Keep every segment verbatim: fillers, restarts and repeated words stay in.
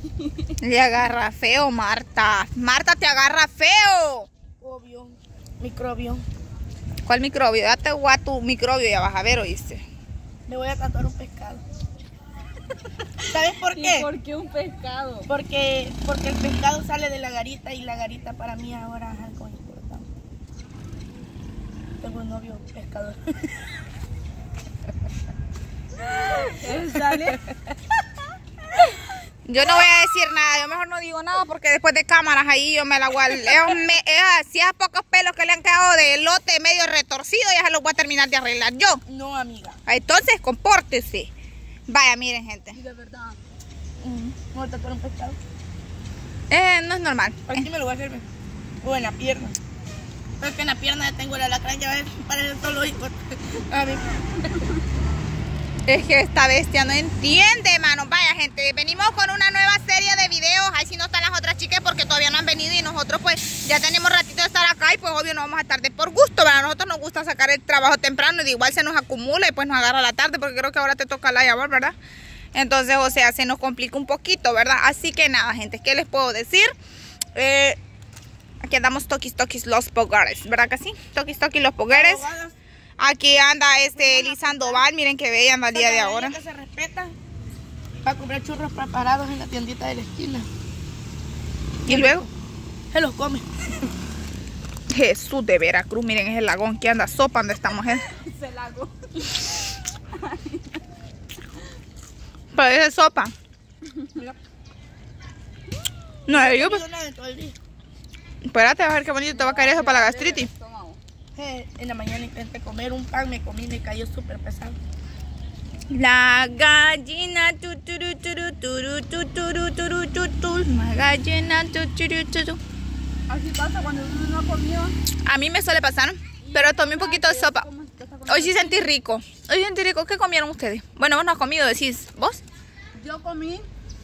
Le agarra feo, Marta. Marta, te agarra feo. Obvio. Microbio. ¿Cuál microbio? Date a tu microbio, ya vas a ver, ¿oíste? Me voy a tatuar un pescado. ¿Sabes por qué? ¿Y por qué un pescado? Porque, porque el pescado sale de la garita y la garita para mí ahora es algo importante. Tengo un novio pescador. ¿Sale? Yo no voy a decir nada, yo mejor no digo nada porque después de cámaras ahí yo me la voy a... Es, es, si es pocos pelos que le han quedado de lote medio retorcido, ya se los voy a terminar de arreglar yo. No, amiga. Entonces, compórtese. Vaya, miren, gente. De verdad. Mm, ¿Me voy a tatuar un pescado? Eh, no es normal. Aquí me lo voy a hacer. O en la pierna. Pero es que en la pierna ya tengo el alacrán, ya ves, parece todo hijo. A mí. Es que esta bestia no entiende, mano. Vaya, gente, venimos con una nueva serie de videos. Ahí sí no están las otras chicas porque todavía no han venido y nosotros pues ya tenemos ratito de estar acá y pues obvio no vamos a estar de por gusto, ¿verdad? A nosotros nos gusta sacar el trabajo temprano y de igual se nos acumula y pues nos agarra la tarde porque creo que ahora te toca la llamar, ¿verdad? Entonces, o sea, se nos complica un poquito, ¿verdad? Así que nada, gente, ¿qué les puedo decir? Eh, aquí andamos toquis toquis los pogueres, ¿verdad que sí? Toquis toquis los pogueres. Aquí anda este Liz Sandoval, miren que bella anda el día de ahora. Que se respeta para comprar churros preparados en la tiendita de la esquina. Y luego se los come. Jesús de Veracruz, miren es el lagón que anda sopando esta mujer. Se lago. Pero es sopa. Mira. No, yo No pues. he nada en todo el día. Espérate a ver qué bonito te va a caer eso para la gastritis. Eh, en la mañana intenté comer un pan, me comí y me cayó súper pesado. La gallina tu turu turu turu tu turu turu tu tu la gallina tu turu turu. Así pasa cuando uno no ha comido. A mí me suele pasar, pero tomé un poquito de sopa. Hoy sí sentí rico. Hoy sentí rico. ¿Qué comieron ustedes? Bueno, vos no has comido, decís. ¿Vos? Yo comí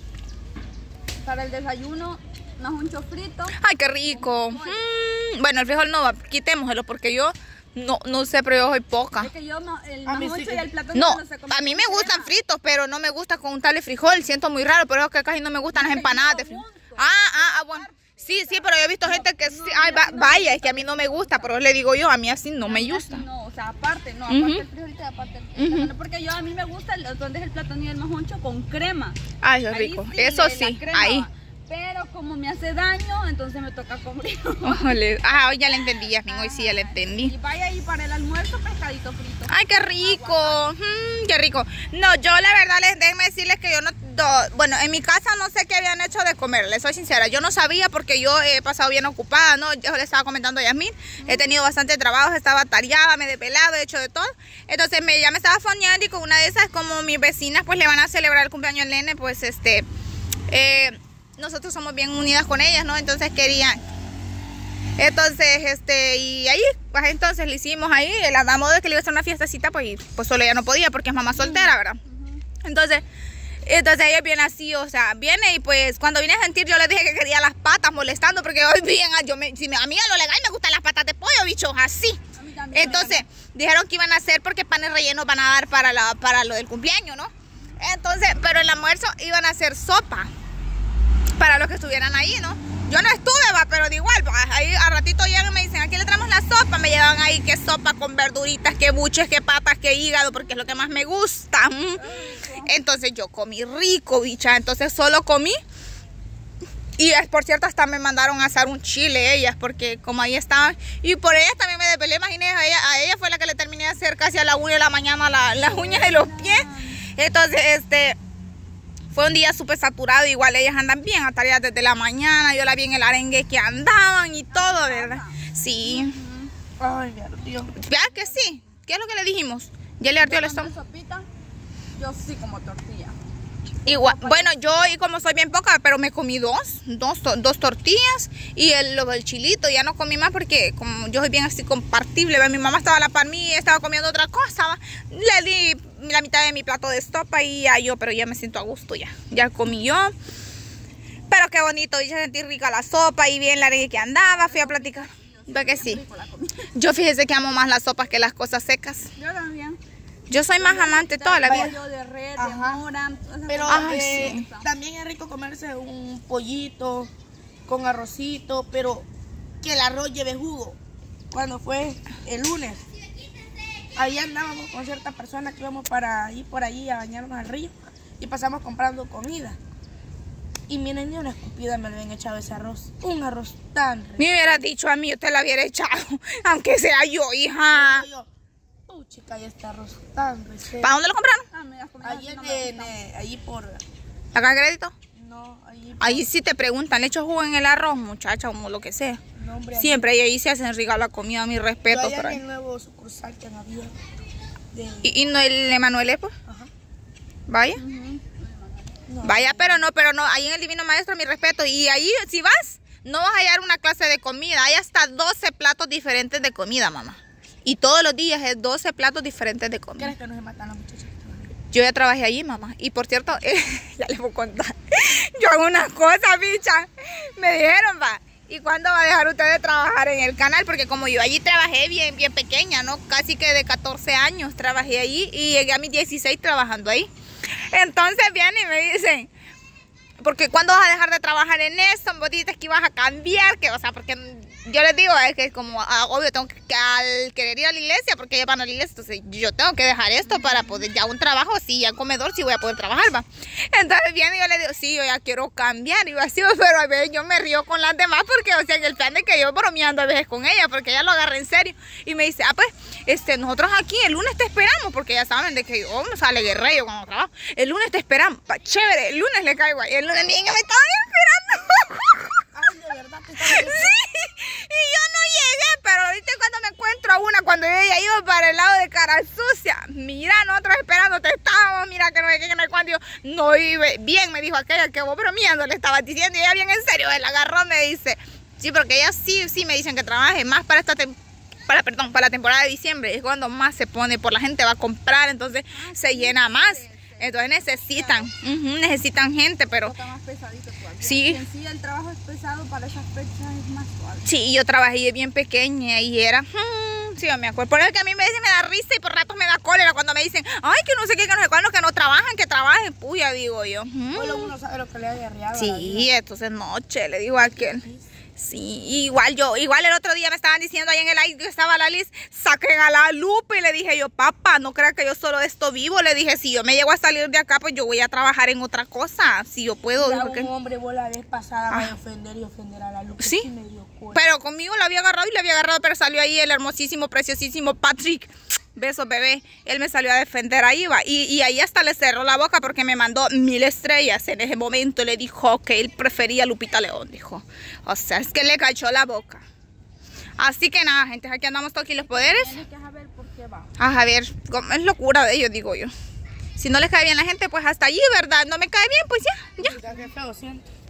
para el desayuno majuncho frito. Ay, qué rico. Mm, bueno, el frijol no va, quitémoselo porque yo no, no sé, pero yo soy poca. Es que yo no, el A mí majuncho sí. y el plátano No, no se come a mí con me gustan crema. fritos, pero no me gusta con untarle frijol. Siento muy raro, pero es que casi no me gustan las empanadas de frijol. Ah, ah, ah, bueno. Sí, sí, pero yo he visto gente que sí, ay, va- vaya, es que a mí no me gusta, pero le digo yo, a mí así no me gusta. No, o sea, aparte, no, Ujú. aparte el frijolito y aparte el plátano, porque yo a mí me gusta el, donde es el plátano y el majuncho con crema. Ay, es Ahí rico. sí, Eso la sí, crema ahí. va. Pero como me hace daño, entonces me toca comer. Ojale. Ah, hoy ya le entendí, Yasmin, hoy sí ya le Y entendí. vaya ahí para el almuerzo pescadito frito. Ay, qué rico, mm, qué rico. No, yo la verdad, les déjenme decirles que yo no, do- bueno, en mi casa no sé qué habían hecho de comer, les soy sincera. Yo no sabía porque yo he pasado bien ocupada, ¿no? Yo le estaba comentando a Yasmin, he tenido bastante trabajo, estaba tareada, me he depelado, he hecho de todo. Entonces me, ya me estaba foneando y con una de esas, como mis vecinas pues le van a celebrar el cumpleaños al nene, pues este, eh, nosotros somos bien unidas con ellas, ¿no? Entonces querían... Entonces, este, y ahí, pues entonces le hicimos ahí, la damos de que le iba a hacer una fiestecita, pues, y, pues solo ella no podía porque es mamá soltera, ¿verdad? Entonces, entonces ella viene así, o sea, viene y pues cuando vine a sentir yo le dije que quería las patas molestando porque hoy bien, yo me, si me, a mí a lo legal me gustan las patas de pollo, bichos, así. A mí también. Entonces, dijeron que iban a hacer porque panes rellenos van a dar para, la, para lo del cumpleaños, ¿no? Entonces, pero el almuerzo iban a hacer sopa para los que estuvieran ahí, ¿no? Yo no estuve, va, pero de igual, va, ahí a ratito llegan y me dicen, aquí le traemos la sopa, me llevan ahí que sopa con verduritas, que buches, que patas, que hígado, porque es lo que más me gusta. Mm. Entonces yo comí rico, bicha, entonces solo comí. Y por cierto, hasta me mandaron a hacer un chile ellas, porque como ahí estaban, y por ellas también me depelé, imagínense, a ella, a ella fue la que le terminé de hacer casi a la una de la mañana la, las uñas de los pies. Entonces, este... fue un día súper saturado, igual ellas andan bien atareadas desde la mañana, yo la vi en el arengue que andaban y todo, ¿verdad? Sí. Ay, me ardió. ¿Verdad que sí? ¿Qué es lo que le dijimos? Ya le ardió el estómago. Sopita, yo sí como tortilla. Igual, bueno, yo y como soy bien poca, pero me comí dos, dos, dos tortillas y el, lo del chilito, ya no comí más porque como yo soy bien así compartible, ¿ve? Mi mamá estaba a la par mí, estaba comiendo otra cosa, ¿va? Le di la mitad de mi plato de sopa y ya yo, pero ya me siento a gusto ya, ya comí yo. Pero qué bonito, y se sentí rica la sopa y bien la arengue que andaba, fui a platicar. ¿Ve que sí? Yo fíjese que amo más las sopas que las cosas secas. Yo también. Yo soy más amante toda la vida. Pollo de red, de Ajá. mora. o sea, Pero Ay, eh, sí. también es rico comerse un pollito con arrocito, pero que el arroz lleve jugo. Cuando fue el lunes, ahí andábamos con cierta persona que íbamos para ir por allí a bañarnos al río y pasamos comprando comida. Y miren, ni una escupida me lo habían echado ese arroz. Un arroz tan rico. Me hubiera dicho a mí, usted la hubiera echado, aunque sea yo, hija. Y yo, oh, chica, y este arroz tan rico. ¿Para dónde lo compraron? ah, me las comidas Allí, así no en, me en, gustan. eh, allí por... ¿Acá en crédito? No, allí... Ahí sí te preguntan, ¿le echo jugo en el arroz, muchacha, o lo que sea? No, hombre, allí- Siempre, y ahí se hacen rica la comida, mi Yo respeto. allá Pero... en el nuevo sucursal que han abierto. De... ¿Y, y no el Emanuel, pues? Ajá. Vaya. Ujú. No, Vaya, pero no, pero no, ahí en el Divino Maestro, mi respeto. Y ahí, si vas, no vas a hallar una clase de comida. Hay hasta doce platos diferentes de comida, mamá. Y todos los días es doce platos diferentes de comida. ¿Quieres que no se matan las muchachas? Yo ya trabajé allí, mamá. Y por cierto, eh, ya les voy a contar. Yo hago una cosa, bicha. Me dijeron, va. ¿Y cuándo va a dejar usted de trabajar en el canal? Porque como yo allí trabajé bien, bien pequeña, ¿no? Casi que de catorce años trabajé allí y llegué a mis dieciséis trabajando ahí. Entonces vienen y me dicen, porque ¿cuándo vas a dejar de trabajar en esto? Vos dices que ibas a cambiar, que, o sea, porque yo les digo, es que como, ah, obvio, tengo que, que al querer ir a la iglesia, porque ellos van a la iglesia, entonces yo tengo que dejar esto para poder, ya un trabajo, sí, ya un comedor, sí voy a poder trabajar, va. Entonces viene y yo le digo, sí, yo ya quiero cambiar, y yo así, pero a veces yo me río con las demás, porque, o sea, en el plan de que yo bromeando a veces con ella, porque ella lo agarra en serio, y me dice, ah, pues, este, nosotros aquí el lunes te esperamos, porque ya saben de que yo no sale guerrero cuando trabajo, el lunes te esperamos, pa, chévere, el lunes le caigo ahí, el lunes niña me estaban esperando. Ay, de verdad te estaba Sí, y yo no llegué, pero ahorita cuando me encuentro a una, cuando yo ya iba para el lado de Cara Sucia, mira, nosotros esperándote estábamos, mira que no sé qué, que no sé cuánto, y yo, no iba bien, me dijo aquella que vos bromeando le estabas diciendo, y ella bien en serio, él agarró, me dice, sí, porque ellas sí, sí me dicen que trabaje más para esta temporada, para, perdón, para la temporada de diciembre, es cuando más se pone, por la gente va a comprar, entonces se llena más. Entonces necesitan, uh-huh, necesitan gente, pero Está más pesadito todavía. Sí. Y en sí el trabajo es pesado, para esas fechas es más suave. sí, yo trabajé bien pequeña y era, hmm, sí, yo me acuerdo. Por eso que a mí me dicen, me da risa y por ratos me da cólera cuando me dicen, ay, que no sé qué, que no sé cuándo, que no trabajan, que trabajen, puya, digo yo. hmm. Solo uno sabe lo que le ha guerreado. Sí, entonces noche, le digo a aquel. Sí, igual yo, igual el otro día me estaban diciendo ahí en el aire que estaba la Liz, saquen a la Lupe, y le dije yo, papá, no crea que yo solo de esto vivo, le dije, si yo me llego a salir de acá, pues yo voy a trabajar en otra cosa, si yo puedo. Ya dijo un que- hombre vos la vez pasada Ah. va a ofender y ofender a la luz. Sí. me dio cólera. Pero conmigo la había agarrado y la había agarrado, pero salió ahí el hermosísimo, preciosísimo Patrick. Besos, bebé. Él me salió a defender ahí, va. Y, y ahí hasta le cerró la boca porque me mandó mil estrellas. En ese momento le dijo que él prefería a Lupita León, dijo. O sea, es que le cachó la boca. Así que nada, gente, aquí andamos todos aquí los poderes. Tienes que saber por qué va. Ah, a ver, es locura de ellos, digo yo. Si no les cae bien la gente, pues hasta allí, ¿verdad? No me cae bien, pues ya, ya. Qué feo siento.